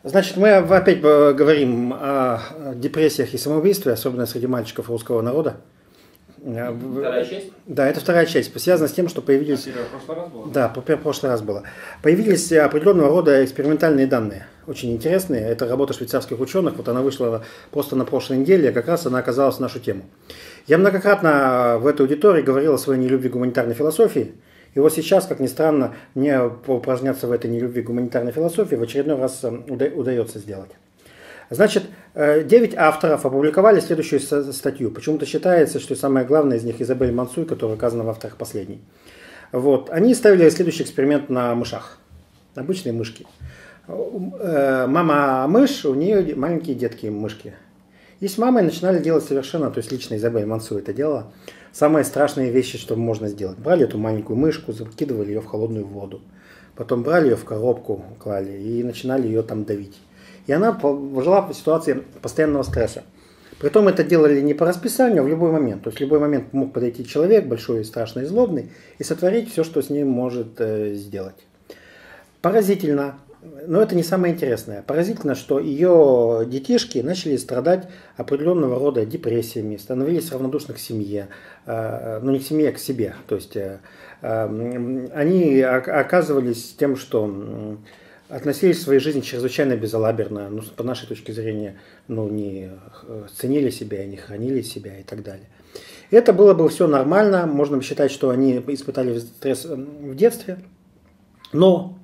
Значит, мы опять говорим о депрессиях и самоубийстве, особенно среди мальчиков русского народа. Вторая часть? Да, это вторая часть, связана с тем, что появились... Первая в прошлый раз была? Да, прошлый раз было. Появились определенного рода экспериментальные данные, очень интересные. Это работа швейцарских ученых, вот она вышла просто на прошлой неделе, и как раз она оказалась в нашу тему. Я многократно в этой аудитории говорил о своей нелюбви к гуманитарной философии, и вот сейчас, как ни странно, мне упражняться в этой нелюбви к гуманитарной философии в очередной раз удается сделать. Значит, 9 авторов опубликовали следующую статью. Почему-то считается, что самое главное из них Изабель Мансуй, которая указана в авторах последней. Вот. Они ставили следующий эксперимент на мышах. Обычные мышки. Мама мышь, у нее маленькие детки мышки. И с мамой начинали делать совершенно, то есть лично Изабель Мансуй это делала, самые страшные вещи, что можно сделать. Брали эту маленькую мышку, закидывали ее в холодную воду. Потом брали ее в коробку, клали и начинали ее там давить. И она жила в ситуации постоянного стресса. Притом это делали не по расписанию, а в любой момент. То есть в любой момент мог подойти человек, большой, страшный и злобный, и сотворить все, что с ним может сделать. Поразительно, но это не самое интересное. Поразительно, что ее детишки начали страдать определенного рода депрессиями, становились равнодушны к семье, ну не к семье, а к себе. То есть они оказывались тем, что... относились в своей жизни чрезвычайно безалаберно, ну, по нашей точке зрения, ну, не ценили себя, не хранили себя и так далее. Это было бы все нормально, можно бы считать, что они испытали стресс в детстве, но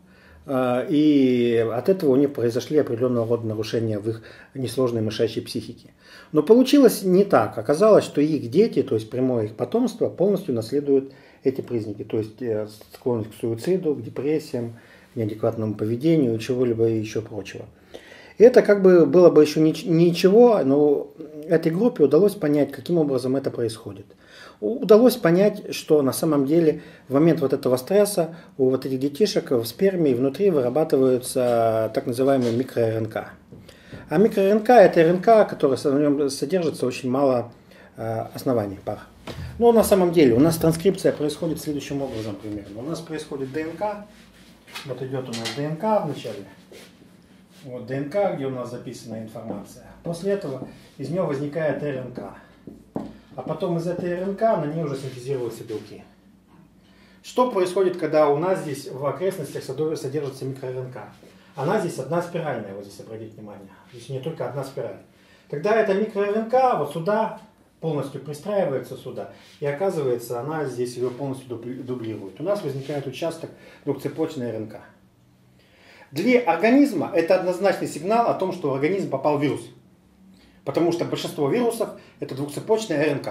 и от этого у них произошли определенного рода нарушения в их несложной мышачьей психике. Но получилось не так. Оказалось, что их дети, то есть прямое их потомство, полностью наследуют эти признаки, то есть склонность к суициду, к депрессиям, неадекватному поведению и чего-либо еще прочего. И это как бы было бы еще ничего, но этой группе удалось понять, каким образом это происходит. Удалось понять, что на самом деле в момент вот этого стресса у вот этих детишек в сперме и внутри вырабатываются так называемые микро-РНК. А микро-РНК это РНК, которая в нем содержится очень мало оснований пар. Но на самом деле у нас транскрипция происходит следующим образом примерно. У нас происходит ДНК. Вот идет у нас ДНК вначале. Вот ДНК, где у нас записана информация. После этого из нее возникает РНК. А потом из этой РНК на ней уже синтезируются белки. Что происходит, когда у нас здесь в окрестностях содержится микро-РНК? Она здесь одна спиральная, вот здесь обратите внимание. Здесь не только одна спираль. Тогда эта микро-РНК вот сюда полностью пристраивается сюда, и оказывается, она здесь ее полностью дублирует. У нас возникает участок двухцепочной РНК. Для организма это однозначный сигнал о том, что в организм попал вирус. Потому что большинство вирусов это двухцепочная РНК.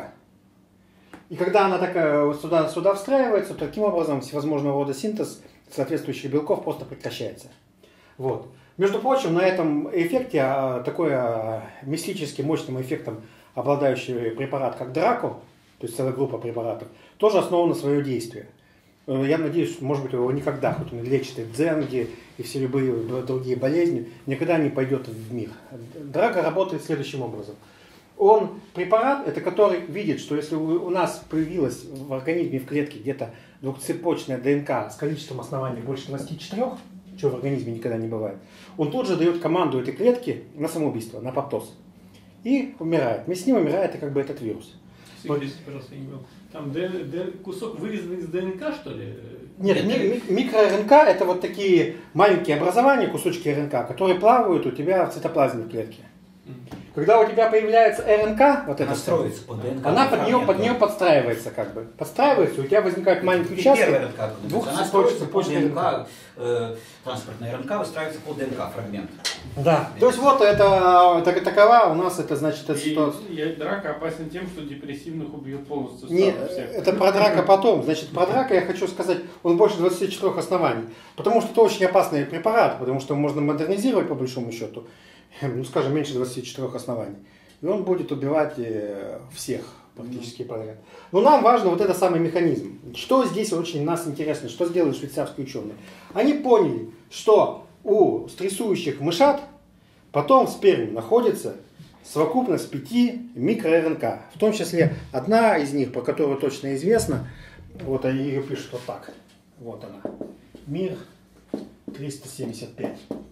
И когда она такая сюда встраивается, то таким образом всевозможного рода синтез соответствующих белков просто прекращается. Вот. Между прочим, на этом эффекте, такой мистически мощным эффектом, обладающий препарат как Драко, то есть целая группа препаратов, тоже основан на свое действие. Я надеюсь, что, может быть, его никогда, хоть он лечит и дзенги, и все любые другие болезни, никогда не пойдет в мир. Драко работает следующим образом. Он препарат, это который видит, что если у нас появилась в организме, в клетке где-то двухцепочная ДНК с количеством оснований больше 24, чего в организме никогда не бывает, он тут же дает команду этой клетке на самоубийство, на апоптоз. И умирает. Вместе с ним умирает и как бы этот вирус. Извините, пожалуйста, я не понял. Там кусок вырезан из ДНК, что ли? Нет, микро-РНК это вот такие маленькие образования, кусочки РНК, которые плавают у тебя в цитоплазме в клетке. Когда у тебя появляется РНК, вот эта строится под ДНК, она под нее подстраивается как бы. Подстраивается, у тебя возникает маленький участок. Она строится под ДНК, транспортная РНК выстраивается под ДНК фрагмент. Да. То есть вот это такова у нас это значит эта ситуация. Драко опасен тем, что депрессивных убьет полностью. Не, это про Драко потом. Значит, про Драко я хочу сказать, он больше 24 оснований. Потому что это очень опасный препарат, потому что можно модернизировать по большому счету. Ну, скажем, меньше 24 оснований. И он будет убивать всех практически подряд. Но нам важно вот этот самый механизм. Что здесь очень нас интересно, что сделали швейцарские ученые? Они поняли, что у стрессующих мышат потом в сперме находится совокупность 5 микро-РНК. В том числе одна из них, по которой точно известно, вот они ее пишут вот так. Вот она. МИР 375.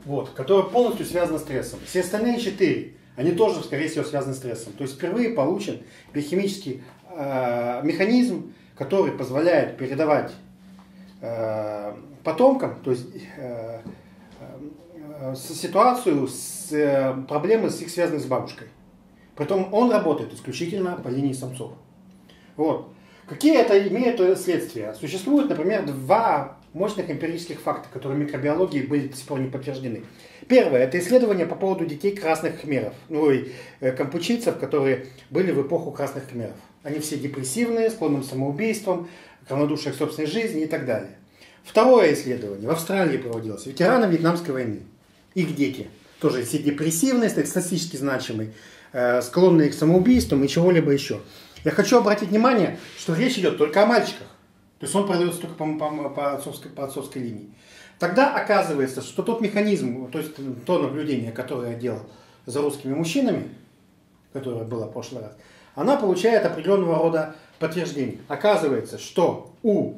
вот, которое полностью связано с стрессом. Все остальные 4, они тоже, скорее всего, связаны с стрессом. То есть впервые получен биохимический механизм, который позволяет передавать потомкам, то есть ситуацию с проблемой с их связанной с бабушкой. Притом он работает исключительно по линии самцов. Вот. Какие это имеет следствия? Существует, например, 2 мощных эмпирических факта, которые в микробиологии были до сих пор не подтверждены. Первое – это исследование по поводу детей красных хмеров, кампучийцев, которые были в эпоху красных хмеров. Они все депрессивные, склонны к самоубийствам, к равнодушию к собственной жизни и так далее. Второе исследование в Австралии проводилось. Ветераны Вьетнамской войны. Их дети. Тоже все депрессивные, статистически значимые, склонные к самоубийствам и чего-либо еще. Я хочу обратить внимание, что речь идет только о мальчиках. То есть он продается только по отцовской линии. Тогда оказывается, что тот механизм, то есть то наблюдение, которое я делал за русскими мужчинами, которое было в прошлый раз, она получает определенного рода подтверждение. Оказывается, что у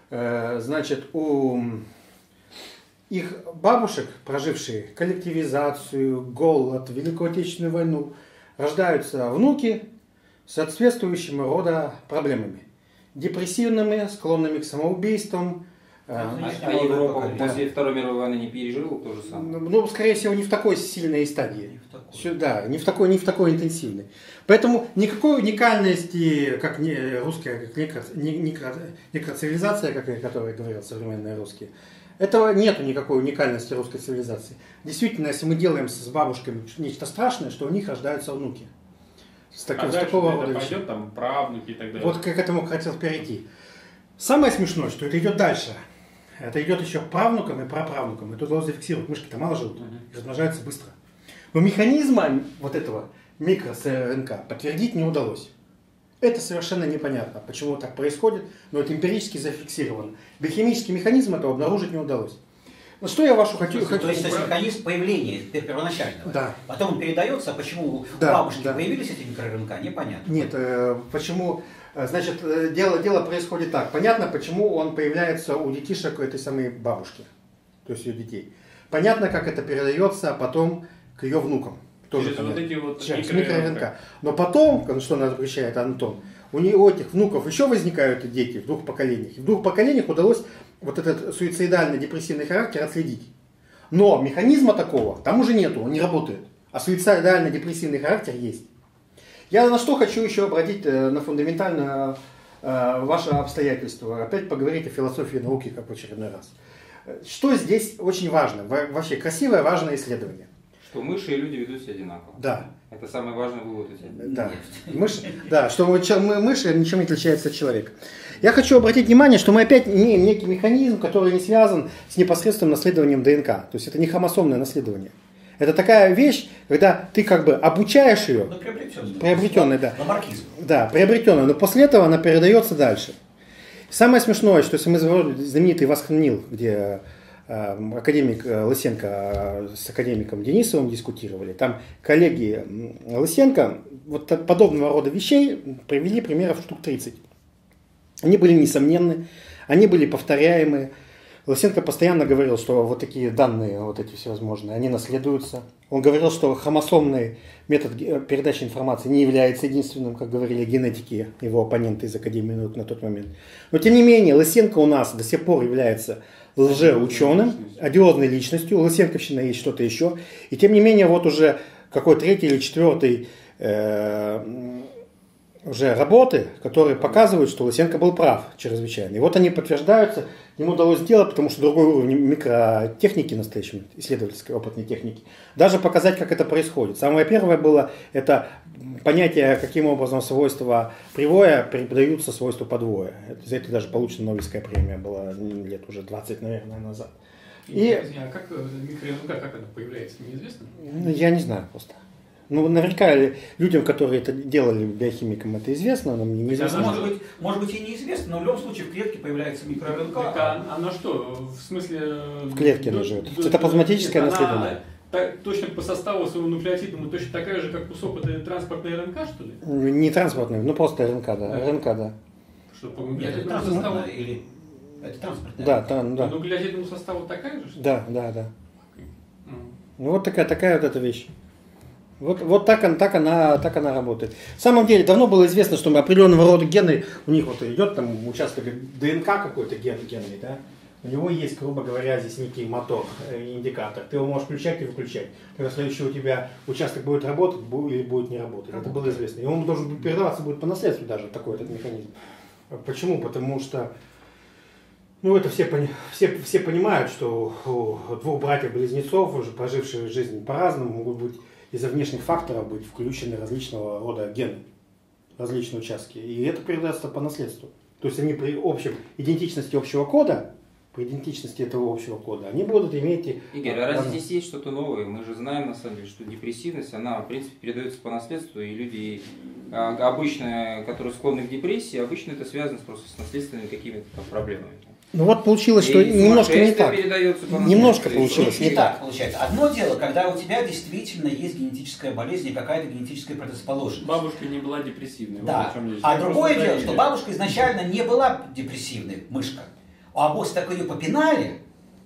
их бабушек, прожившие коллективизацию, голод, Великую Отечественную войну, рождаются внуки с соответствующими рода проблемами. Депрессивными, склонными к самоубийствам. А Европа после Второй мировой войны не пережила то же самое? Ну, скорее всего, не в такой сильной стадии. Да, не в такой интенсивной. Поэтому никакой уникальности, как русская, как некроцивилизация, которая говорят современные русские, этого нету никакой уникальности русской цивилизации. Действительно, если мы делаем с бабушками нечто страшное, что у них рождаются внуки. С такого рода пойдет там правнуки и так далее. Вот к этому хотел перейти. Самое смешное, что это идет дальше. Это идет еще к правнукам и праправнукам. И тут надо зафиксировать, мышки-то мало живут, и размножаются быстро. Но механизма вот этого микро-РНК подтвердить не удалось. Это совершенно непонятно, почему так происходит, но это эмпирически зафиксировано. Биохимический механизм этого обнаружить не удалось. Ну что я вашу хочу... То есть это механизм появления первоначального. Да. Потом он передается, а почему у бабушки появились эти микро-РНК, непонятно. Нет, почему... Значит, дело происходит так. Понятно, почему он появляется у детишек этой самой бабушки, то есть ее детей. Понятно, как это передается потом к ее внукам. Тоже через вот эти вот микро-РНК. Но потом, что нас обращает Антон, у этих внуков еще возникают дети в 2 поколениях. И в 2 поколениях удалось вот этот суицидально-депрессивный характер отследить. Но механизма такого там уже нету, он не работает. А суицидально-депрессивный характер есть. Я на что хочу еще обратить на фундаментальное ваше обстоятельство. Опять поговорить о философии науки, как в очередной раз. Что здесь очень важно? Вообще красивое, важное исследование. Что мыши и люди ведут себя одинаково. Да. Это самый важный вывод у тебя. Да. Что мыши ничем не отличаются от человека. Я хочу обратить внимание, что мы опять имеем некий механизм, который не связан с непосредственным наследованием ДНК. То есть это не хромосомное наследование. Это такая вещь, когда ты как бы обучаешь ее. Приобретенная, да. Ламаркизм. Да, приобретенная, но после этого она передается дальше. Самое смешное, что если мы знаменитый Восхнил, где академик Лысенко с академиком Денисовым дискутировали, там коллеги Лысенко вот подобного рода вещей привели примеров штук 30. Они были несомненны, они были повторяемые. Лысенко постоянно говорил, что вот такие данные, вот эти всевозможные, они наследуются. Он говорил, что хромосомный метод передачи информации не является единственным, как говорили генетики, его оппоненты из Академии наук на тот момент. Но тем не менее, Лысенко у нас до сих пор является лжеученым, одиозной личностью. У Лысенковщины есть что-то еще. И тем не менее, вот уже какой 3-й или 4-й уже работы, которые показывают, что Лысенко был прав чрезвычайно. И вот они подтверждаются, ему удалось сделать, потому что другой уровень микротехники настоящей, исследовательской опытной техники, даже показать, как это происходит. Самое первое было, это понятие, каким образом свойства привоя передаются свойству подвоя. За это даже получена Нобелевская премия была лет уже 20, наверное, назад. А как микро-РНК, как она появляется, неизвестно? Я не знаю просто. Ну, наверняка людям, которые это делали, биохимикам, это известно, но мне неизвестно. Может быть и неизвестно, но в любом случае в клетке появляется микро-РНК. Так, оно что, в смысле... В клетке она живет. Это плазматическое наследование. Точно по составу своему нуклеотидному точно такая же, как кусок этой транспортной РНК, что ли? Не транспортная, ну просто РНК, да. РНК, да. Что, по Нет, это транспортная или... Это транспортная. Да, да. Нуклеотидному составу такая же, что ли? Да. Ну, вот такая вот эта вещь. Вот так она работает. На самом деле, давно было известно, что определенного рода гены, у них вот идет там участок ДНК какой-то генный, да? У него есть, грубо говоря, здесь некий мотор, индикатор. Ты его можешь включать и выключать. Когда следующий у тебя участок будет работать или будет не работать. Это было известно. И он должен передаваться будет по наследству даже, такой этот механизм. Почему? Потому что ну, это все понимают, что у двух братьев-близнецов, уже проживших жизнь по-разному, могут быть из-за внешних факторов быть включены различного рода гены, различные участки. И это передается по наследству. То есть они при общем идентичности общего кода, при идентичности этого общего кода, они будут иметь... Игорь, а разве здесь есть что-то новое? Мы же знаем, на самом деле, что депрессивность, она, в принципе, передается по наследству, и люди, обычно, которые склонны к депрессии, обычно это связано просто с наследственными какими-то там проблемами. Ну вот получилось, что немножко не так. Немножко получилось не так. Получается. Одно дело, когда у тебя действительно есть генетическая болезнь и какая-то генетическая предрасположенность. Бабушка не была депрессивной. Да. Вот а другое дело, что бабушка изначально не была депрессивной, мышка. А после так ее попинали,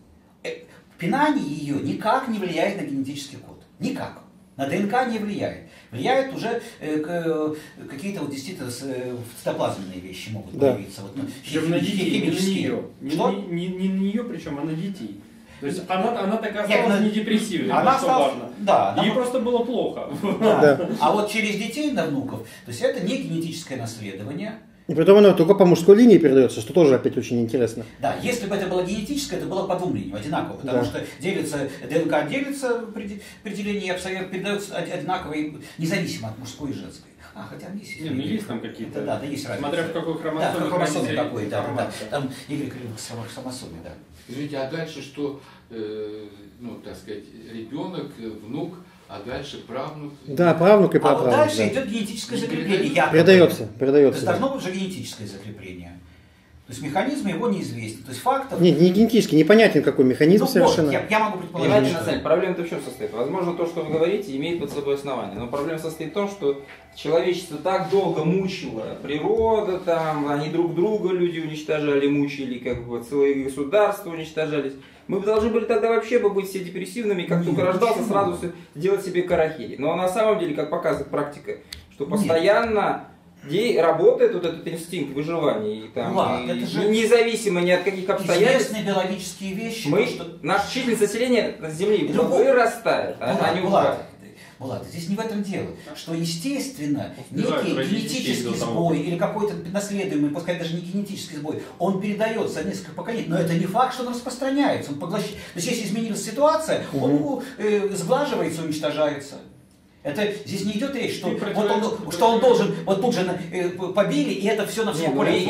пинание ее никак не влияет на генетический код. Никак. На ДНК не влияет. Влияют уже какие-то вот действительно цитоплазменные вещи могут появиться. Вот, причем на детей, не на нее. Не на нее, причем, а на детей. То есть она такая осталась не депрессивной, что важно. Да, ей просто было плохо. Да. А вот через детей на внуков, то есть это не генетическое наследование. И притом оно только по мужской линии передается, что тоже опять очень интересно. Да, если бы это было генетическое, это было по двум линиям одинаково, потому что ДНК делится при делении и передается одинаково, независимо от мужской и женской. Хотя есть. Ну есть там какие-то. Да, есть разница. Смотря в какой хромосоме. Да, в хромосоме какой, да. Там Y в хромосоме, да. Извините, а дальше что, ну, так сказать, ребенок, внук, а дальше правнук? Да, правнук и праправнук. А вот дальше идет генетическое закрепление. Передается. То есть должно быть уже генетическое закрепление. То есть механизм его неизвестен. То есть фактов... Нет, не генетически, непонятен какой механизм совершенно. Я могу предположить. Понимаете, на самом деле, проблема-то в чем состоит? Возможно, то, что вы говорите, имеет под собой основание. Но проблема состоит в том, что человечество так долго мучило природа, там, они друг друга, люди уничтожали, мучили, как бы целые государства уничтожались. Мы бы должны были тогда вообще быть все депрессивными, как только рождался, сразу делать себе карахири. Но на самом деле, как показывает практика, что постоянно работает вот этот инстинкт выживания, и, там, и независимо ни от каких обстоятельств. Известные биологические вещи. Наша численность населения на Земле вырастает, а не убывает. Влад, здесь не в этом дело, что естественно некий генетический сбой или какой-то наследуемый, пускай даже не генетический сбой, он передается несколько поколений, но это не факт, что он распространяется, он поглощает. То есть если изменилась ситуация, он сглаживается, уничтожается. Это здесь не идет речь, что он должен вот тут же побили, и это все на все поле.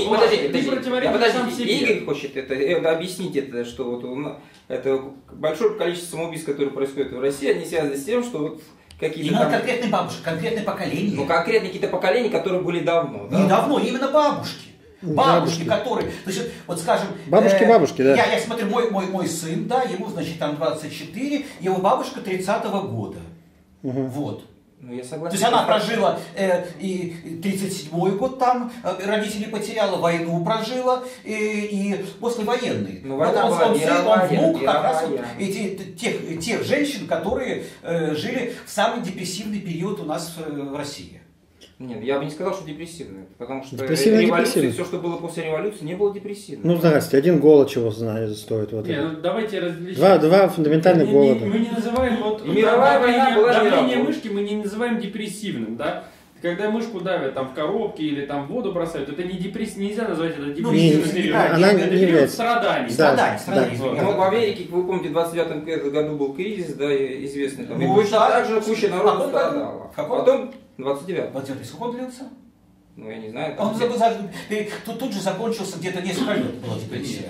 Подождите, Игорь хочет объяснить это, что вот это большое количество самоубийств, которые происходят в России, они связаны с тем, что вот какие-то именно конкретные бабушки, конкретные поколения. Ну конкретные какие-то поколения, которые были давно. Не давно, именно бабушки. Бабушки, которые, то есть, вот скажем... Бабушки, да. Я смотрю, мой сын, да, ему, значит, там 24, его бабушка 30-го года. Вот. Ну, я согласен. То есть она прожила и 37-й год там, родителей потеряла, войну прожила, и послевоенный. Ну, вот он внук как раз вот тех женщин, которые жили в самый депрессивный период у нас в России. Нет, я бы не сказал, что депрессивный, потому что революция, все, что было после революции, не было депрессивным. Ну, здрасте, один голод чего стоит. Вот не, ну давайте различать. Два фундаментальных голода. Мы не называем вот мировая война была давление мышки, мы не называем депрессивным, да? Когда мышку давят там в коробке или там в воду бросают, это не нельзя назвать это депрессивным периодом. Она не является страданий. Страданий. Ну, в Америке, вы помните, в 29 году был кризис, да, известный там. И точно так же куча народу страдала. Потом 29. 29. Сколько он длился? Ну, я не знаю. Он тут же закончился где-то несколько лет. Была депрессия.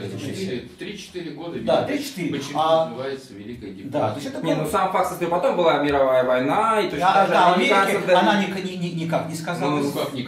3-4 года. Да, 3-4. Почему называется Великая депрессия? Да, то есть это не, ну сам факт состоит. Потом была мировая война, и точно так же американцев... Она никак не сказалась.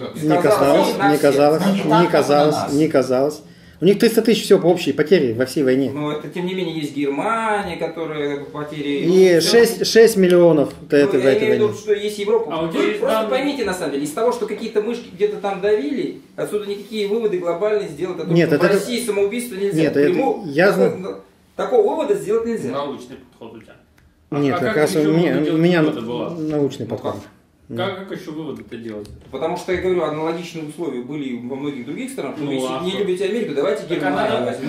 Не казалось. У них 300 тысяч всего по общей потери во всей войне. Но это, тем не менее, есть Германия, которая потери... И 6 миллионов в этой войне. Я имею в виду, что есть Европа. Вы просто поймите, на самом деле, из того, что какие-то мышки где-то там давили, отсюда никакие выводы глобальные сделать о том, что в России самоубийство нельзя. Нет, я знаю. Такого вывода сделать нельзя. Научный подход у тебя. Нет, как раз у меня научный подход. Как еще вывод это делать? Потому что, я говорю, аналогичные условия были во многих других странах. Ну, если не любите Америку, давайте Германию возьмем.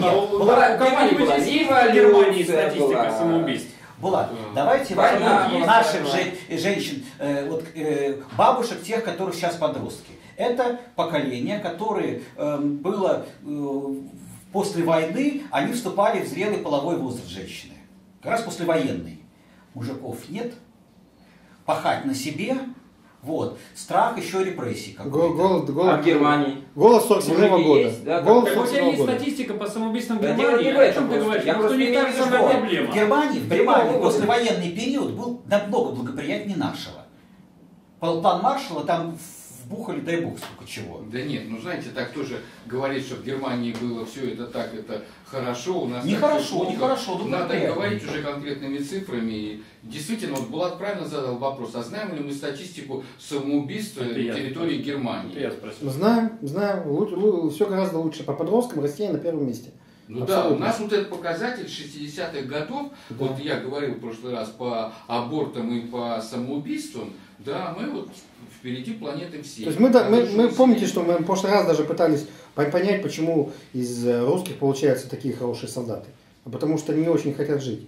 В Германии статистика самоубийств. Булат, давайте возьмем наших женщин, бабушек, тех, которых сейчас подростки. Это поколение, которое было после войны, они вступали в зрелый половой возраст женщины. Как раз послевоенный. Мужиков нет, пахать на себе, вот, страх, еще репрессии какой-то. Голод в Германии. Голод 47-го года. Есть, да, голод у тебя есть статистика по самоубийствам в Германии, о чем ты говоришь? Потому что у них та же самая проблема. В Германии послевоенный период был намного благоприятнее нашего. План Маршалла там вбухали, дай бог, сколько чего. Да нет, ну знаете, так тоже говорить, что в Германии было все это так, это хорошо, у нас нехорошо. Надо говорить уже конкретными цифрами. И действительно, вот Булат правильно задал вопрос, а знаем ли мы статистику самоубийств на территории Германии? Знаем, все гораздо лучше. По подросткам Россия на первом месте. Ну да, у нас вот этот показатель 60-х годов, вот я говорил в прошлый раз по абортам и по самоубийствам, да, мы вот впереди планеты всей. То есть мы помните, что мы в прошлый раз даже пытались понять, почему из русских получаются такие хорошие солдаты. А потому что они не очень хотят жить.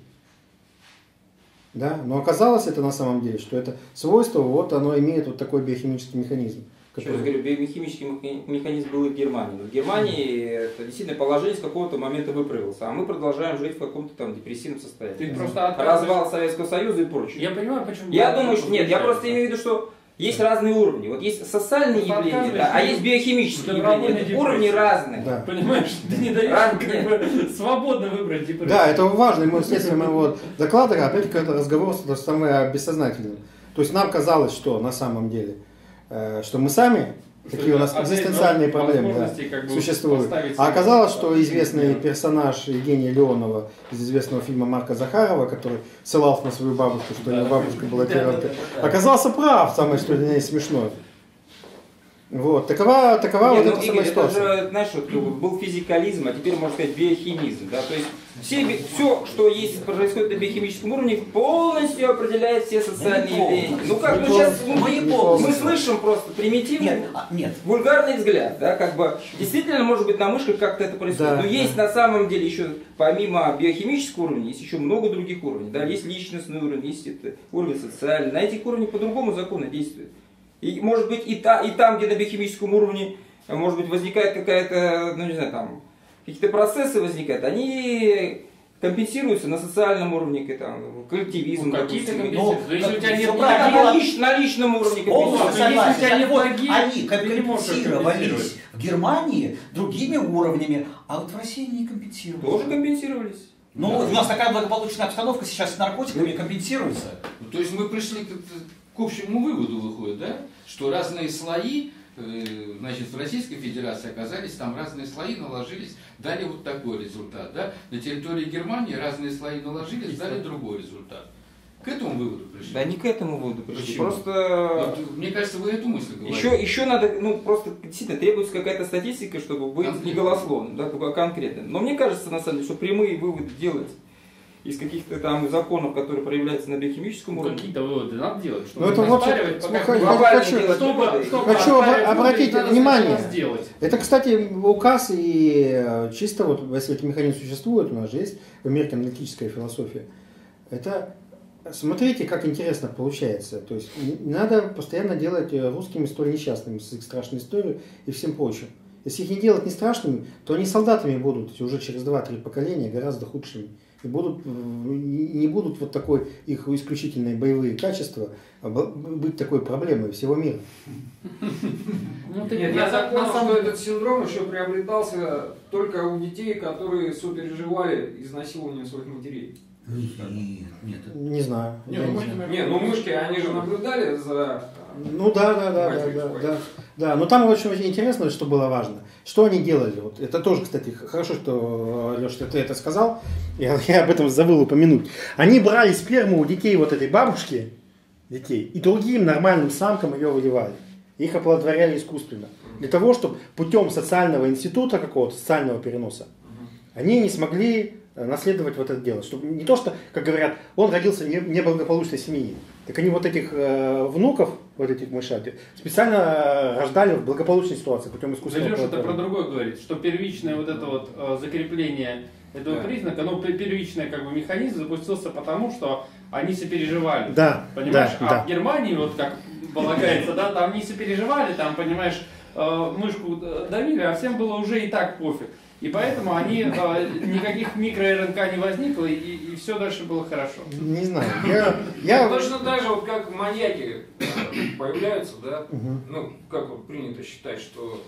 Да? Но оказалось это на самом деле, что это свойство, вот оно имеет вот такой биохимический механизм. Еще раз говорю, биохимический механизм был и в Германии. Но в Германии это действительно положение с какого-то момента выправилось, а мы продолжаем жить в каком-то там депрессивном состоянии. Развал Советского Союза и прочее. Я понимаю, почему. Я думаю, что нет, я просто имею в виду, что есть разные уровни. Вот есть социальные явления, да, а есть биохимические явления. Уровни разные. Да. Понимаешь, ты не даешь свободно выбрать депрессию. Да, это важно. Мы вследствие моего доклада опять какой-то разговор с самым бессознательным. То есть нам казалось, что на самом деле, что мы сами, такие у нас экзистенциальные проблемы существуют. А оказалось, что известный персонаж Евгения Леонова из известного фильма Марка Захарова, который ссылался на свою бабушку, что его бабушка была террористкой, оказался прав, самое что для нее смешное. Вот, такова вот эта самая ситуация. Это же, знаешь, вот, был физикализм, а теперь можно сказать биохимизм. Да? То есть все, что есть, происходит на биохимическом уровне, полностью определяет все социальные явления. Ну как, сейчас мы слышим просто примитивный, вульгарный взгляд. Да? Как бы, действительно, может быть, на мышках как-то это происходит. Но есть на самом деле еще, помимо биохимического уровня, есть еще много других уровней. Да? Есть личностный уровень, есть уровень социальный. На этих уровнях по-другому законы действуют. И может быть и там, где на биохимическом уровне, может быть, возникает какая-то, ну не знаю, там, какие-то процессы возникают, они компенсируются на социальном уровне, там, коллективизм. Какие-то компенсируются. Если у тебя нет на личном уровне компенсируются. Если у тебя нет ноги, они компенсировались в Германии другими уровнями, а вот в России не компенсировались. Тоже компенсировались. Ну, у нас такая благополучная обстановка сейчас с наркотиками компенсируется. То есть мы пришли к общему выводу, выходит, да? Что разные слои, значит, в Российской Федерации оказались, там разные слои наложились, дали вот такой результат, да? На территории Германии разные слои наложились, дали другой результат. К этому выводу пришли? Да не к этому выводу пришли. Почему? Просто... Вот, мне кажется, вы эту мысль говорите. Еще надо, ну просто действительно требуется какая-то статистика, чтобы быть не голословным, да, только конкретным. Но мне кажется, на самом деле, что прямые выводы делать из каких-то там законов, которые проявляются на биохимическом уровне. Какие-то выводы надо делать, чтобы это оспаривать, хочу обратить внимание. Это, кстати, указ и чисто вот, если этот механизм существует, у нас же есть в Америке аналитическая философия. Это, смотрите, как интересно получается. То есть надо постоянно делать русскими столь несчастными с их страшной историей и всем прочим. Если их не делать не страшными, то они солдатами будут уже через 2-3 поколения гораздо худшими. И не будут вот такой их исключительные боевые качества быть такой проблемой всего мира. Нет, я так понял, что этот синдром еще приобретался только у детей, которые сопереживали изнасилованию своих матерей. Нет. Не знаю. Нет, ну мышки, они же наблюдали за... Ну да. Но там очень интересно, что было важно. Что они делали? Вот это тоже, кстати, хорошо, что, Леш, ты это сказал. Я об этом забыл упомянуть. Они брали сперму у детей вот этой бабушки, и другим нормальным самкам ее выливали. Их оплодотворяли искусственно. Для того, чтобы путем социального института какого-то, социального переноса, они не смогли наследовать вот это дело. Чтобы не то, что, как говорят, он родился в неблагополучной семье. Так они вот этих внуков, вот этих мышат, специально рождали в благополучной ситуации путем искусственного Леша, оплодотворения. это про другое говорит, что первичное вот это вот закрепление этого признака, но первичный как бы механизм запустился потому, что они сопереживали. Да, понимаешь? да, а да. в Германии, вот как полагается, да, там не сопереживали, там, понимаешь, мышку давили, а всем было уже и так пофиг. И поэтому они, никаких микро-РНК не возникло, и все дальше было хорошо. Не знаю. Я... Точно так же, вот как маньяки появляются, да, ну, как вот принято считать, что...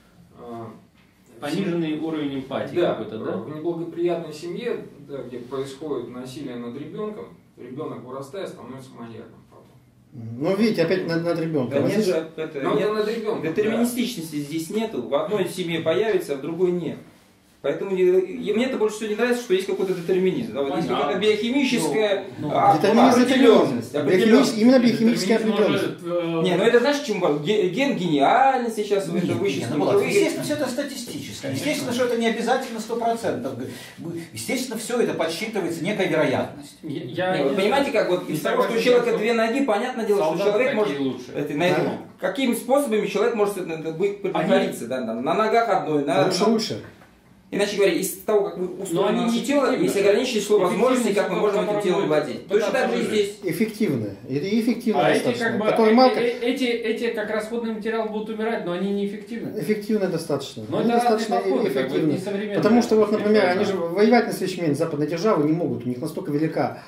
Пониженный уровень эмпатии да, какой-то, да? в неблагоприятной семье, да, где происходит насилие над ребенком, ребенок вырастая становится маньяком. Ну, видите, опять над ребенком. Да А нет здесь- же, это, Ну, нет, над ребенком, детерминистичности здесь нету. В одной семье появится, а в другой нет. Поэтому мне это больше всего не нравится, что есть какой-то детерминизм. Да, вот есть Понятно. какая-то биохимическая Детерминизм определенность. именно биохимическая определенность. Не, ну это знаешь, чем ген гениальный сейчас Нет, это нет, вычислен. ну, Влад, естественно, все это статистическое. Естественно, что это не обязательно 100%. Естественно, все это подсчитывается некая вероятность. Вы понимаете, как вот из того, что у человека две ноги, понятное дело, что человек может... Какими способами человек может притвориться? Да, на ногах одной, на... Лучше. Иначе говоря, из того, как мы устроено они наше тело, неэффективны. есть ограниченное число возможностей, как мы можем этим которым телом мы владеть. Точно так же и здесь. Эффективно. И эффективно А эти достаточно. как бы, Который малко- эти как расходный материал будут умирать, но они неэффективны. Эффективно достаточно. Но Они это разные достаточно подходы, как бы, эффективны. не современные. Потому что, вот, например, Да. они же воевать на следующий момент западные державы не могут. У них настолько велика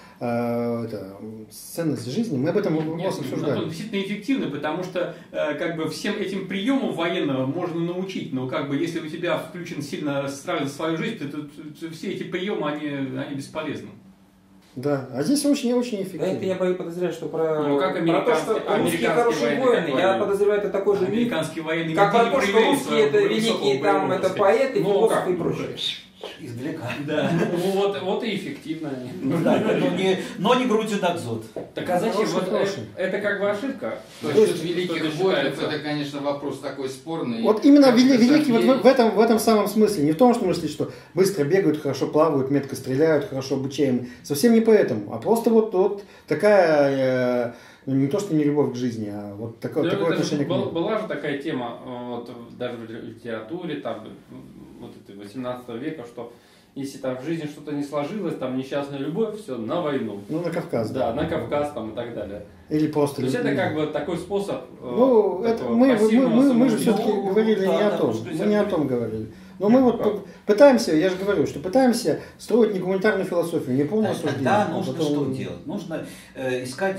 ценность жизни. Мы об этом вопрос обсуждали. Он действительно эффективный, потому что как бы всем этим приемам военного можно научить, но как бы если у тебя включен сильно страх за свою жизнь, то все эти приемы, они бесполезны. Да, а здесь очень-очень Это эффективно. я подозряю, что про Ну, как то, что русские хорошие воины, я подозреваю, это такой же миф. Американские военные Как нигде про то, не что проявляли русские своего это высокого великие там, боевого это мастерства. поэты, Ну, философы как? и прочее. Издалека. Да. Ну, вот и эффективно они. Ну да, но не грудью да дзот. Так а зачем? Вот Хороший. это как бы ошибка. То есть, есть великих что-то воинов, считается. это, конечно, вопрос такой спорный. Вот именно Как великий вот Сергей- в этом самом смысле. Не в том смысле, что быстро бегают, хорошо плавают, метко стреляют, хорошо обучаемы. Совсем не поэтому. А просто вот такая, не то что не любовь к жизни, а вот такое Да, это отношение к миру. была же такая тема, вот, даже в литературе, там, вот это 18 века, что если там в жизни что-то не сложилось, там несчастная любовь, все, на войну. Ну, на Кавказ. Да, на Кавказ там и так далее. Или просто... То есть это как бы такой способ Ну, это такого мы пассивного же все-таки самоубийства. говорили не о том. Мы не о том говорили. Но мы вот пытаемся, я же говорю, что пытаемся строить не гуманитарную философию, не полное осуждение. Тогда а нужно потом- что делать? Нужно искать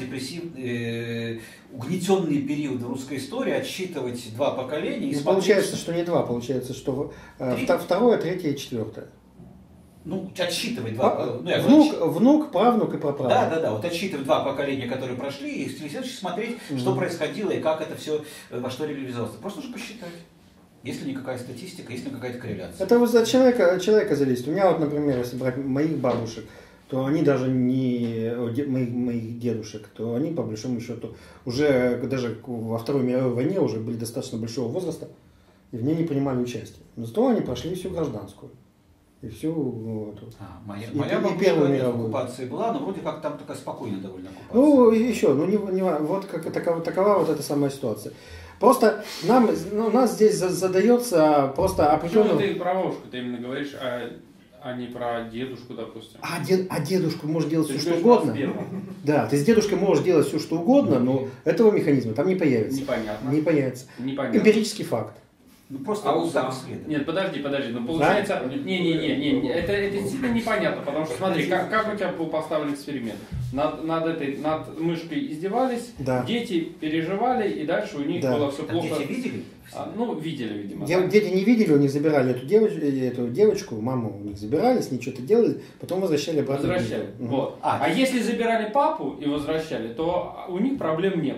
угнетенные периоды русской истории, отсчитывать два поколения и Ну, смотреть, получается, что не два, получается, что второе, третье и четвертое. ну, отсчитывать два. Ну, я Внук, правнук и праправнук. Да, вот отсчитывать два поколения, которые прошли, и следующий смотреть, что происходило и как это все, во что реализовалось. Просто нужно посчитать. Есть ли никакая статистика, есть ли какая-то корреляция. Это вот от человека зависит. У меня вот, например, если брать моих бабушек, то они даже не моих дедушек, то они по большому счету уже даже во Второй мировой войне уже были достаточно большого возраста и в ней не принимали участие. Но зато они прошли всю гражданскую. И всю вот, Моя и бабушка Первую в мировую. оккупации была, но вроде как там такая спокойная довольно оккупация. Ну, и еще, вот как такова вот эта самая ситуация. Просто у нас здесь задается просто Почему определенный... ты про бабушку ты именно говоришь, а не про дедушку, допустим? А дедушка может делать Ты все, что говоришь угодно. про первого. Да, ты с дедушкой можешь делать все, что угодно, но этого механизма там не появится. Непонятно. Не появится. Непонятно. Эмпирический факт. Ну, просто А вот у так сам? следует. Нет, подожди, ну получается, не, это действительно непонятно, потому что смотри, как у тебя был поставлен эксперимент. Над мышкой издевались, Да. дети переживали, и дальше у них Да. было все Так плохо. дети видели? Видели, видимо. да. Дети не видели, у них забирали эту девочку, маму у них забирали, с ней что-то делали, потом возвращали обратно. Возвращали. Мгм. Вот. А если забирали папу и возвращали, то у них проблем не было.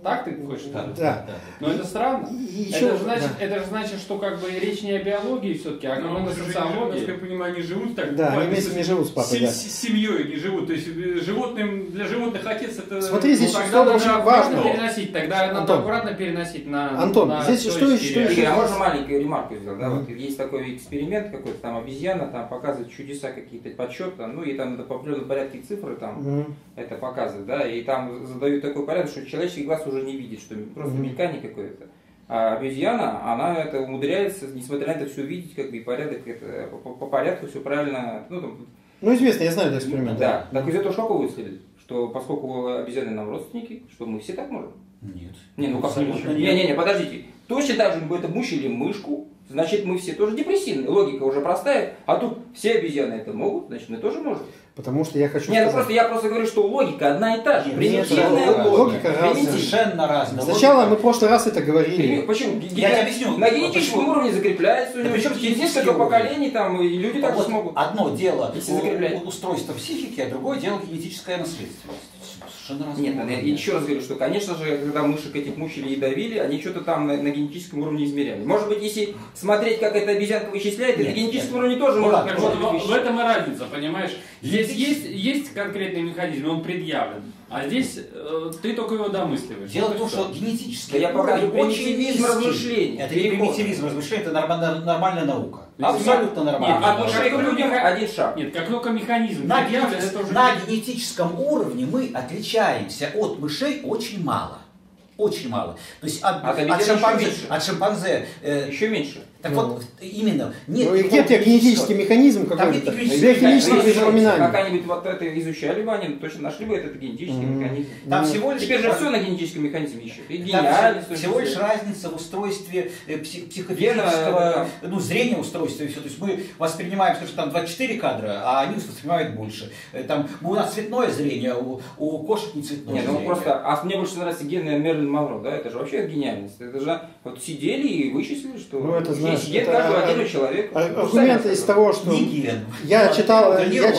Так ты хочешь? Да. Но это странно. Еще, Это же значит, что как бы речь не о биологии все-таки, а о социологии. Насколько я понимаю, они живут так. Да, они вместе не живут с папой, да. С семьей не живут. То есть животным, для животных отец это... Смотри, здесь Тогда что надо очень аккуратно важно. переносить, тогда надо Антон. аккуратно переносить на... Антон, на здесь что еще? Игорь, а можно маленькую ремарку сделать? Да? Вот есть такой эксперимент какой-то, там обезьяна там показывает чудеса какие-то, подсчет, ну и там по определенном порядке цифры там это показывает, да, и там задают такой порядок, что человеческий глаз уже не видит, что просто мелькание какое-то. А обезьяна, она это умудряется, несмотря на это, все видеть, как бы и порядок, это, по порядку все правильно, ну там... Ну, известно, я знаю этот эксперимент. Да, так из этого что какого следует? Что поскольку обезьяны нам родственники, что мы все так можем? Нет. Не, ну как Абсолютно не? Не, подождите. Точно так же, мы это мучили мышку, значит мы все тоже депрессивные. Логика уже простая. А тут все обезьяны это могут, значит мы тоже можем. Потому что я хочу Нет, сказать... я просто говорю, что логика одна и та же. Нет, Примитивная нет, логика разная. Совершенно разная. Сначала мы в прошлый раз это говорили. Почему? Я тебе объясню. На генетическом уровне закрепляется у него. причем Через генетический несколько уровень? поколений там и люди так же Вот смогут. одно дело Если закреплять. устройство психики, а другое дело генетическая наследственность. Совершенно разные Нет, я уровни. еще раз говорю, что, конечно же, когда мышек этих мучили и давили, они что-то там на генетическом уровне измеряли. Может быть, если смотреть, как эта обезьянка вычисляет, это на генетическом уровне тоже Ну, может ладно, Так вот, быть в этом и разница, понимаешь? Здесь есть конкретный механизм, он предъявлен, а здесь ты только его домысливаешь. Дело в том, что что генетический Да я показываю уровень очень примитивизм низкий. размышлений. Это не Переход. примитивизм размышлений, это нормальная наука. Нет, Абсолютно От нормальная наука. мышей к людям один шаг. Нет, как только механизм На, предъявлен, это уже... на генетическом уровне мы отличаемся от мышей очень мало. Очень мало. То есть от обезьян еще шимпанзе Еще меньше. так вот, именно нет. Ну и где у тебя генетический механизм какой-то? Там Биохимический Если феноменальный. какая-нибудь вот это изучали бы, они точно нашли бы этот генетический механизм. Там всего лишь Теперь же все на генетическом механизме ищут. И там гениальность. всего лишь разница в устройстве психофизического зрения устройства и все. То есть мы воспринимаем, что там 24 кадра, а они воспринимают больше. Там у нас цветное зрение, у кошек не цветное Нет, ну зрение. просто, а мне больше нравится гены Мерлин Монро, да, это же вообще гениальность. Это же вот сидели и вычислили, что Ну, это, знаешь, есть ген это каждого отдельного человека. Аргумент из того, что Не ген. я читал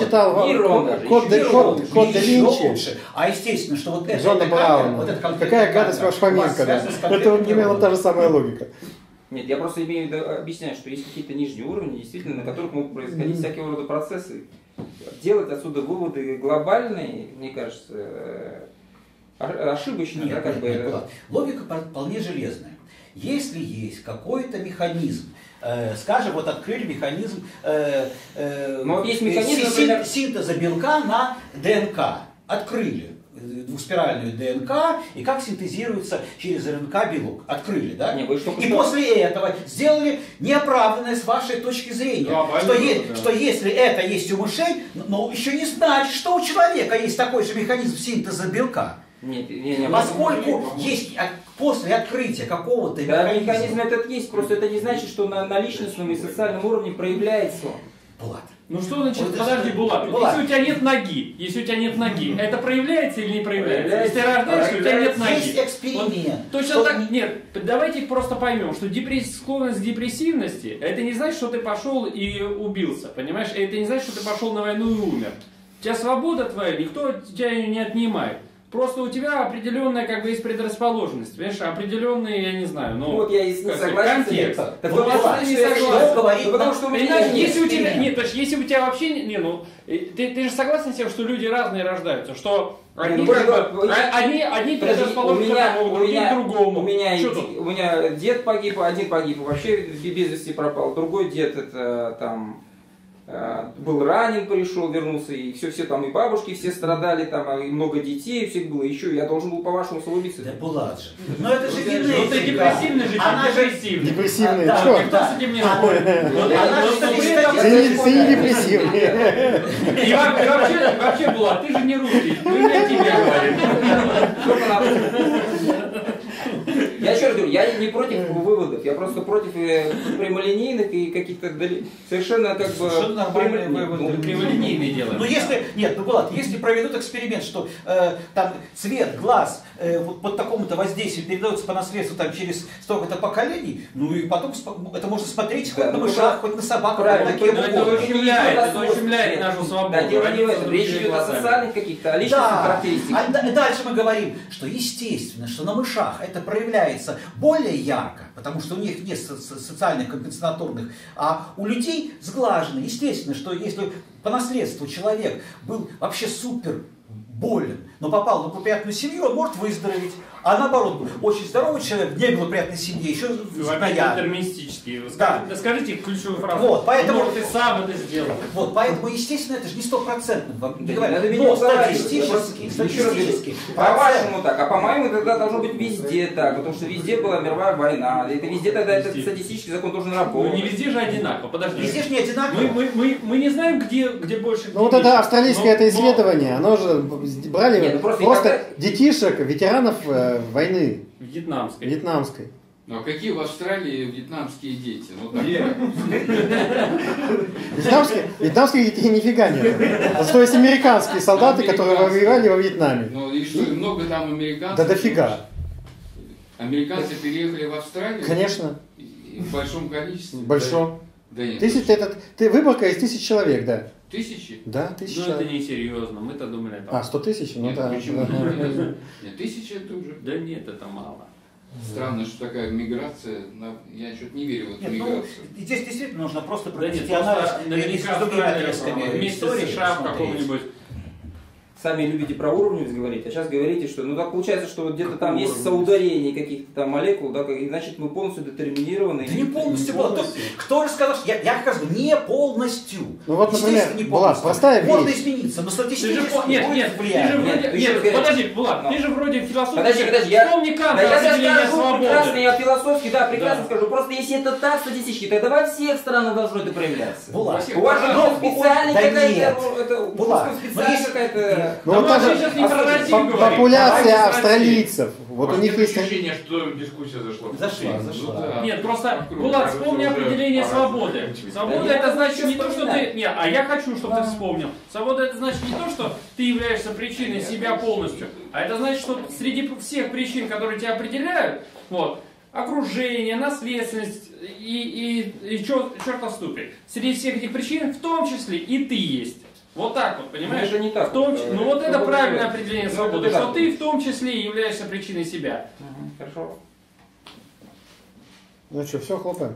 Нейрон даже, код да Еще Винчи, лучше. А естественно, что вот это Джона камера, Брауна. вот эта конкретная Какая гадость камера ваш фамилия, у вас когда? связана с Это конкретным вот примерно нейроном. та же самая логика. Нет, я просто имею в виду объяснять, что есть какие-то нижние уровни, действительно, на которых могут происходить всякого рода процессы. Делать отсюда выводы глобальные, мне кажется, ошибочные. Нет, Да, как бы. нет, ладно. Логика вполне железная. Если есть какой-то механизм, скажем, вот открыли механизм, Но есть механизм, например, синтеза белка на ДНК. Открыли двуспиральную ДНК и как синтезируется через РНК белок. Открыли, да? Не, вы что, И после этого сделали неоправданное с вашей точки зрения, Да, что, понятно, да. что если это есть у мышей, но еще не значит, что у человека есть такой же механизм синтеза белка. Нет, не, Поскольку есть после открытия какого-то да, механизм этот есть, просто это не значит, что на личностном и социальном уровне проявляется он. Булат. Ну что значит, Вот подожди, Булат, Булат. если у тебя нет ноги, это проявляется или не проявляется? Если ты рождаешься, у тебя нет ноги. Есть эксперимент. Вот точно что- так, нет, давайте просто поймем, что склонность к депрессивности, это не значит, что ты пошел и убился, понимаешь? Это не значит, что ты пошел на войну и умер. У тебя свобода твоя, никто тебя ее не отнимает. Просто у тебя определенная, как бы, есть предрасположенность, понимаешь, определенный, я не знаю, ну... Вот я и не как согласен с контекст. этим. Так Вот вот, Булат, я не считаю, согласен. что Говорит ну, потому нам- что у меня Понимаешь, есть если у тебя, эксперимент. нет, то есть, если у тебя вообще, не, ну, ты же согласен с тем, что люди разные рождаются, что одни, ну, как бы, подожди, одни подожди, предрасположены к одному, другие к другому. у меня Что тут? у меня дед погиб, один погиб, вообще без вести пропал, другой дед это там был ранен, пришел, вернулся, и все там, и бабушки все страдали, там, и много детей, всех было, еще я должен был по-вашему самоубийца. Да Булат же. Но это же генетика. Ну ты депрессивный же, Она же- депрессивный. Депрессивный, Да, чё? Кто с этим не спорит? Она же Но при этом- Ты не депрессивный. И вообще, Булат, ты же не русский, мы не о тебе говорим. Только Я еще раз говорю, я не против выводов, я просто против прямолинейных и каких-то совершенно как бы... Совершенно нормальные прямолинейные. Прямолинейные делаем. Ну если, нет, ну Булат, если проведут эксперимент, что там цвет, глаз вот под такому-то воздействием передается по наследству там через столько-то поколений, ну и потом это можно смотреть хоть на мышах, хоть на собаках, правильно, хоть на кем но Это угодно. ущемляет нашу свободу. Да, дело не в этом. Речь Другими идет о глазами. социальных каких-то, о личностных Да, характеристиках. дальше мы говорим, что естественно, что на мышах это проявляется более ярко, потому что у них нет социальных компенсаторных, а у людей сглажено. Естественно, что если по наследству человек был вообще супер болен, но попал в благоприятную семью, он может выздороветь. А наоборот, очень здоровый человек в неблагоприятной семье еще Во-первых, терминистические. Да. Скажите ключевую фразу. Вот, поэтому- Может, ты сам это сделал. Вот, поэтому, естественно, это же не стопроцентно. Да, надо меня Но уговаривать. статистически, Еще раз говорю, статистически. по-вашему так, а по-моему тогда должно быть везде так, потому что везде была мировая война, это везде тогда этот Везде. статистический закон должен Ну, работать. не везде же одинаково. Подожди. Везде же не одинаково. Мы не знаем, где больше. Ну вот где это меньше. австралийское это исследование, оно же брали Нет, ну просто просто никогда- детишек, ветеранов войны Вьетнамской. вьетнамской. Ну а какие в Австралии вьетнамские дети? Ну, так, Вьетнамских детей нифига нет. Зато есть американские солдаты, которые воевали во Вьетнаме. ну и что, и много там американцев? Да дофига. Американцы переехали в Австралию? Конечно, И в большом количестве? большом. Да нет. Ты выборка из 1000 человек, да? Тысячи? Да, 1000 Ну это человек. не серьезно. Мы-то думали там. 100 тысяч? Ну Нет, да. почему? Ага. Нет, 1000 это уже. Да нет, это мало. Странно, что такая миграция. Я что-то не верю в эту Нет, ну, миграцию. здесь действительно нужно просто Да нет, провести анализ просто наверняка с другими Австралия отрезками вместе истории с США в посмотреть. каком-нибудь. Сами любите про уровень говорить, а сейчас говорите, что ну так получается, что вот где-то там есть соударение каких-то там молекул, да, и значит мы полностью детерминированы. Да не полностью было. Кто же сказал, что я как раз говорю, не полностью. Ну вот, например, Естественно, не Булат, полностью. простая Можно вещь. измениться, но Ты же статистически нет, будет нет, ты же влияние. вроде, еще раз нет, говорю. подожди, Булат, Ну. ты же вроде философ. Подожди, я... Вспомни Да Канта, я сейчас определение скажу свободы. прекрасно, я философски, да, прекрасно Да. скажу. Просто если это так статистически, тогда во всех странах должно это проявляться. Булат, У вас же ну, специальная да какая-то, нет. это Булат, специальная есть- какая-то... Ну Да вот мы та вообще же сейчас не про Россию говорим. популяция Давайте с австралийцев. Вот у них есть... ощущение, что дискуссия зашла. Зашла. Ну да. Нет, просто, Вокруг, Булат, кажется, вспомни уже определение пора свободы. заканчивать. Свобода Да это я значит хочу не то, что ты... вспоминать. Не, а я хочу, чтобы ты вспомнил. Свобода это значит не то, что ты являешься причиной себя полностью, а это значит, что среди всех причин, которые тебя определяют, вот, окружение, наследственность и черта ступи. Среди всех этих причин, в том числе и ты есть. Вот так вот, понимаешь? Это не так. В том, ну вот это Свобода правильное нет. определение Ну, свободы, это что да. ты в том числе и являешься причиной себя. Хорошо. Ну что, все, хлопаем?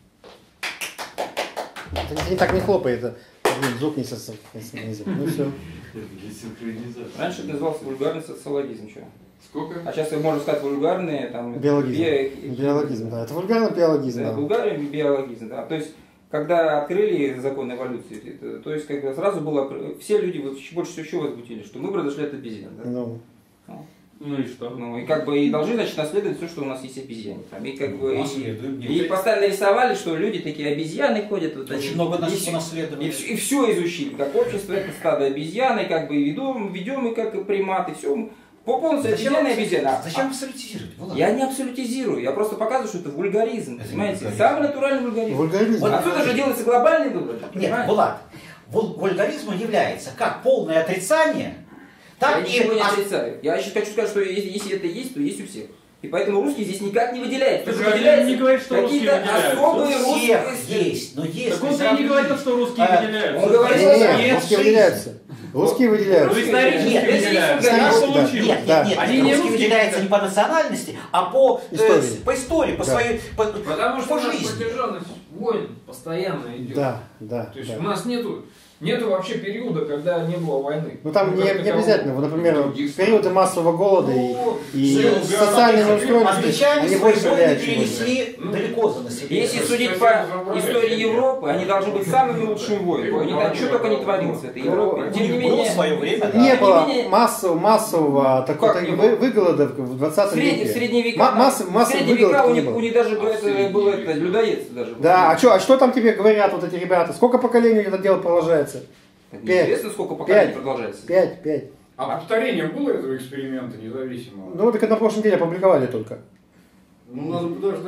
Это не так не хлопай, это звук не снизу. Ну все. Раньше это назывался вульгарный социологизм. Что? Сколько? А сейчас можно сказать вульгарные там... Биологизм. Биологизм, да. Это вульгарный биологизм, Да, да. Вульгарный биологизм, да. То есть, когда открыли закон эволюции, то есть, как бы сразу было... Все люди больше всего возбудили, что мы произошли от обезьян. Да? Ну, Ну и что? Ну, и как бы и должны, значит, наследовать все, что у нас есть обезьяне. Там, и как бы... Наследуем. И постоянно рисовали, что люди такие обезьяны ходят. Вот, Очень они, много нас и, унаследовали. и все изучили, как общество, это стадо обезьяны, как бы и ведем и как и приматы, все. Полностью обезьяна. Зачем абсолютизировать? Булат? Я не абсолютизирую, я просто показываю, что это вульгаризм, Это понимаете? вульгаризм. Самый натуральный вульгаризм. вульгаризм. Вот Отсюда же делается глобальный выбор. Нет, понимаете? Булат, вульгаризмом является как полное отрицание, Я так ничего не и... отрицаю. Я еще хочу сказать, что если это есть, то есть у всех. И поэтому русский здесь никак не выделяется. Ты Только же выделяется не говоришь, что русские какие-то выделяются. особые У всех русские... есть, но есть... Так он и не говорил, что русские выделяются. Он говорил, Нет, Нет, русские жизнь. выделяются. Русские Ну, выделяются. исторически Нет, выделяются. если Так есть, получилось. Нет, Да. нет, Они нет, не русский русские, выделяется это- не по национальности, а по Истории. по Да. своей, Потому что по у нас жизни. протяженность войн постоянно идет. Да, да. То есть да. у нас нету вообще периода, когда не было войны. Ну там не как такового. обязательно, вот, например, Других в периоды массового голода Ну, и все, социальной неустроенности, Англичане они свои больше войны влияют, чем мы. перенесли далеко за население. Если судить по истории Европы, они должны быть самыми лучшими воинами. Они там что только не творилось в этой Европе. Тем не Было менее, в свое время, да. Не тем было менее, массового такого Как не было? выголода в 20 в веке. средние века, Массовых в средние века выголодов у не них, было. у них даже это было это, людоедство даже. Да, а что там тебе говорят вот эти ребята? Сколько поколений это дело продолжается? Неизвестно, сколько поколений Пять. продолжается. 5. А повторение было этого эксперимента независимого? Ну, так на прошлой неделе опубликовали только. Ну, надо подождать.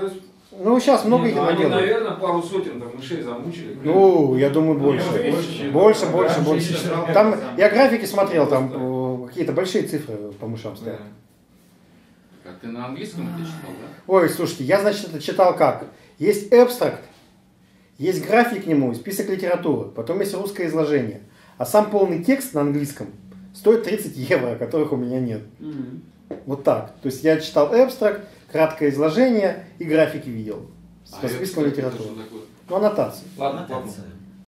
Ну, сейчас много их Они, наделают. наверное, пару сотен там мышей замучили. Ну, я думаю, больше. Больше. Да, Там, я графики смотрел, там какие-то большие цифры по мышам стоят. Как ты на английском это читал, да? Ой, слушайте, я, значит, это читал как? Есть абстракт, есть график к нему, список литературы, потом есть русское изложение. А сам полный текст на английском стоит 30 евро, которых у меня нет. Вот так. То есть я читал абстракт, краткое изложение и графики видел. Со списком литературы. Ну, аннотации. Ладно, Аннотация.